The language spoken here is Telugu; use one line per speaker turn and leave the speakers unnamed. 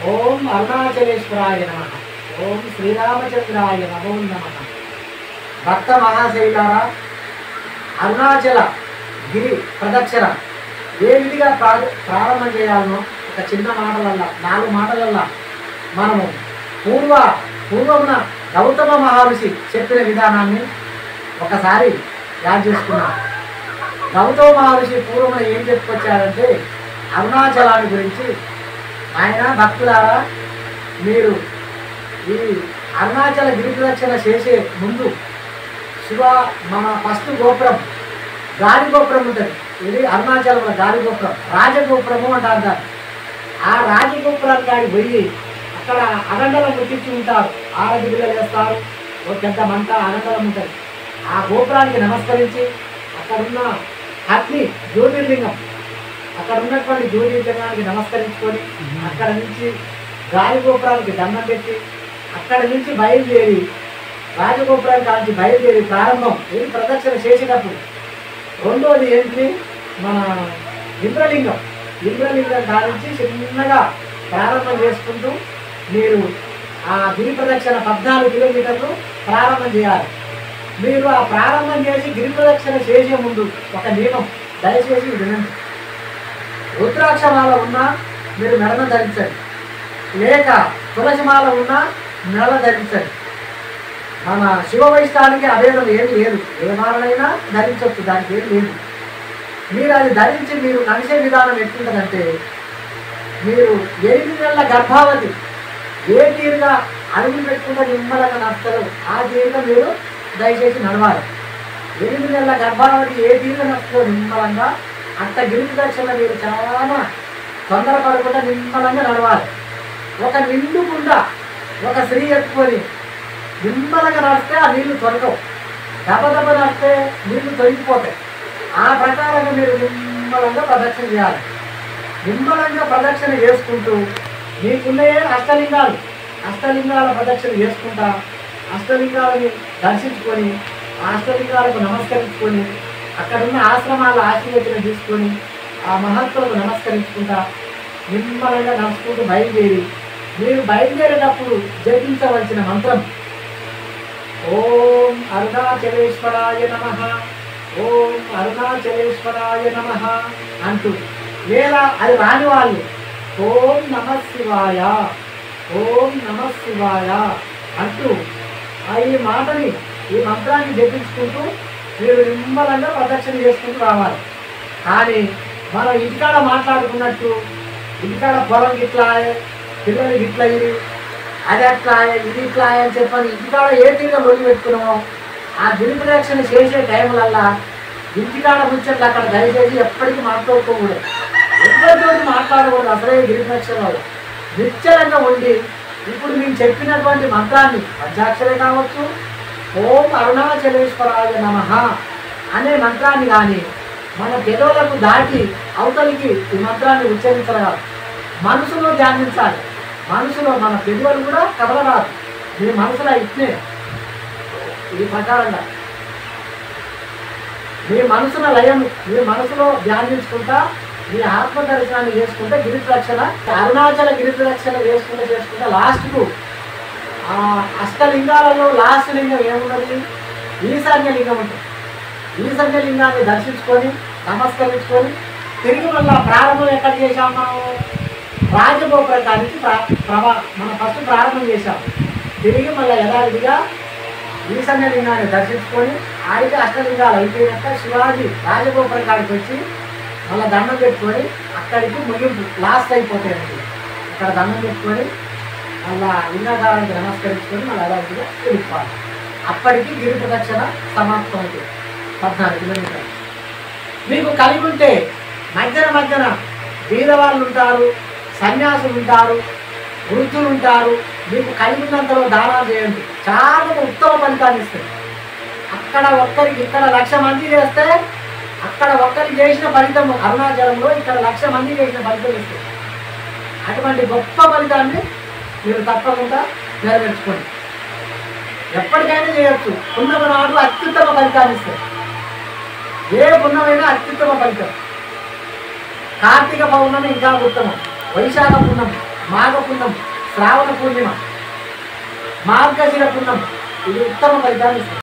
ఓం అరుణాచలేశ్వరాయ నమః. ఓం శ్రీరామచంద్రాయ నమో నమః. భక్త మహాశైలారా, అరుణాచల గిరి ప్రదక్షిణ ఏ విధిగా ప్రారంభం చేయాలనో ఒక చిన్న మాటలల్లా 4 మాటలల్లా మనము పూర్వమున గౌతమ మహర్షి చెప్పిన విధానాన్ని ఒకసారి యాడ్ చేసుకున్నాం. గౌతమ మహర్షి పూర్వమున ఏం చెప్పుకొచ్చారంటే అరుణాచలాన్ని గురించి, ఆయన భక్తులారా మీరు ఈ అరుణాచల గిరి ప్రదక్షిణ చేసే ముందు మన ఫస్ట్ గోపురం గాలి గోపురం ఉంటుంది. ఇది అరుణాచలంలో గాలి గోపురం, రాజగోపురము అంటారు దాన్ని. ఆ రాజగోపురానికి కాడికి పోయి అక్కడ అగండలం ముట్టించి ఉంటారు, ఆరతి బిళ్ళలు వేస్తారు, ఒక పెద్ద మంట అగండలం ఉంటుంది. ఆ గోపురానికి నమస్కరించి అక్కడున్న అగ్ని జ్యోతిర్లింగం, అక్కడ ఉన్నటువంటి జ్యోతిర్లింగానికి నమస్కరించుకొని అక్కడ నుంచి గాలి గోపురానికి దండం పెట్టి అక్కడి నుంచి బయలుదేరి రాజగోపురానికి కాల్చి బయలుదేరి ప్రారంభం ఇది ప్రదక్షిణ చేసేటప్పుడు. రెండోది ఏంటి, మన ఇంద్రలింగం కాల్చి చిన్నగా ప్రారంభం చేసుకుంటూ మీరు ఆ గిరి ప్రదక్షిణ 14 కిలోమీటర్లు ప్రారంభం చేయాలి. మీరు ఆ ప్రారంభం చేసి గిరి ప్రదక్షిణ చేసే ముందు ఒక నియమం దయచేసి వినండి. రుద్రాక్షమాల ఉన్నా మీరు మెడను ధరించండి, లేక తులసిమాల ఉన్నా మెడ ధరించండి. మన శివ వైష్ణవానికి అభేదం ఏమి లేదు, ఏ మాలనైనా ధరించవచ్చు, దానికి ఏం లేదు. మీరు అది ధరించి మీరు నడిచే విధానం ఎట్లుంటుందంటే, మీరు 8 నెలల గర్భావతి ఏ తీరుగా అడుగులు పెట్టుకుంటే నిమ్మలంగా నడుస్తారు ఆ తీరుగా మీరు దయచేసి నడవాలి. 8 నెలల గర్భావతి ఏ తీరుగా నడుస్తుందో నిమ్మలంగా అంత గిరి ప్రదక్షిణ మీరు చాలా తొందరపడకుండా నిమ్మలంగా నడవాలి. ఒక నిండుకుండా ఒక స్త్రీ ఎత్తుకొని నిమ్మలంగా నడిస్తే ఆ నీళ్లు తొలగవు, దెబ్బ నడిస్తే నీళ్లు తొలగిపోతాయి. ఆ ప్రకారంగా మీరు నిమ్మలంగా ప్రదక్షిణ చేయాలి. నిమ్మలంగా ప్రదక్షిణ చేసుకుంటూ మీకున్నయే అష్టలింగాల ప్రదక్షిణ చేసుకుంటా అష్టలింగాలని దర్శించుకొని ఆ అష్టలింగాలకు నమస్కరించుకొని అక్కడున్న ఆశ్రమాల ఆశీర్వచనం తీసుకొని ఆ మహత్తులకు నమస్కరించుకుంటా నిమ్మలంగా నడుచుకుంటూ బయలుదేరి మీరు బయలుదేరేటప్పుడు జపించవలసిన మంత్రం ఓం అరుణాచలేశ్వరాయ నమః, ఓం అరుణాచలేశ్వరాయ నమః అంటూ, లేదా అది రాని వాళ్ళు ఓం నమః శివాయ, ఓం నమః శివాయ అంటూ ఈ మాటని ఈ మంత్రాన్ని జపించుకుంటూ మీరు నిమ్మలంగా ప్రదక్షిణ చేసుకుంటూ రావాలి. కానీ మనం ఇంటికాడ మాట్లాడుకున్నట్టు ఇంటికాడ పొలం గిట్లా పిల్లలు గిట్లా అది అట్లా ఇది ఇట్లా అని చెప్పని ఇంటికాడ ఏ తీరుగా మొదలు పెట్టుకున్నామో ఆ గిరి ప్రదక్షిణ చేసే టైంలల్లా ఇంటికాడ ముచ్చట్లు అక్కడ దయచేసి ఎప్పటికీ మాట్లాడుకోకూడదు, ఎవరితో మాట్లాడకూడదు. అసలే గిరి ప్రదక్షిణలో నిశ్చలంగా ఉండి ఇప్పుడు మేము చెప్పినటువంటి మంత్రాన్ని పంచాక్షరే కావచ్చు, ఓం అరుణాచలేశ్వరాయ నమః అనే మంత్రాన్ని కానీ మన పెదవులకు దాటి అవతలికి ఈ మంత్రాన్ని ఉచ్చరించగలగాలి. మనసులో ధ్యానించాలి, మనసులో మన పెదవులు కూడా కదలరాదు, మీ మనసులో ఇట్నే ఈ ప్రకారంగా మీ మనసుల లయం మీ మనసులో ధ్యానించుకుంటా మీ ఆత్మ దర్శనాన్ని చేసుకుంటే గిరి ప్రదక్షిణ అరుణాచల గిరి ప్రదక్షిణ చేసుకుంటే లాస్ట్కు ఆ అష్టలింగాలలో లాస్ట్ లింగం ఏమున్నది, ఈశాన్య లింగం ఉంటుంది. ఈశాన్య లింగాన్ని దర్శించుకొని నమస్కరించుకొని తిరిగి మళ్ళీ ప్రారంభం ఎక్కడ చేశాం, మనం రాజగోపురానికి మనం ఫస్ట్ ప్రారంభం చేశాం. తిరిగి మళ్ళీ యథావిధిగా ఈశాన్య లింగాన్ని దర్శించుకొని ఆడికి అష్టలింగాలు అయిపోయినాక శివాజీ రాజగోపురం కాడికి వచ్చి మళ్ళీ దండం పెట్టుకొని అక్కడికి ముగింపు లాస్ట్ అయిపోతాయండి. అక్కడ దండం పెట్టుకొని మళ్ళా లింగాకారానికి నమస్కరించుకొని మళ్ళీ యథావిధిగా వెళ్ళిపోవాలి. అప్పటికి గిరి ప్రదక్షిణ సమాప్తం అవుతుంది. 14 కిలోమీటర్లు మీకు కలిగి ఉంటే మధ్యన బీదవాళ్ళు ఉంటారు, సన్యాసులు ఉంటారు, వృద్ధులు ఉంటారు. మీకు కలిగి ఉన్నంతలో దానాలు చేయండి, చాలా ఉత్తమ ఫలితాన్ని ఇస్తుంది. అక్కడ ఒక్కరికి ఇక్కడ 1,00,000 మంది చేస్తే అక్కడ ఒక్కరికి చేసిన ఫలితం అరుణాచలంలో ఇక్కడ 1,00,000 మంది చేసిన ఫలితం ఇస్తుంది. అటువంటి గొప్ప ఫలితాన్ని మీరు తప్పకుండా నెరవేర్చుకోండి. ఎప్పటికైనా చేయొచ్చు. పున్నమ నాడు అత్యుత్తమ ఫలితాన్ని ఇస్తుంది. ఏ పున్నమైనా అత్యుత్తమ ఫలితం. కార్తీక పౌర్ణమి ఇంకా ఉత్తమం, వైశాఖ పున్నమి మాఘ పుణ్యం, శ్రావణ పూర్ణిమ, మార్గశిర పుణ్యం, ఇది ఉత్తమ ఫలితాన్ని ఇస్తుంది.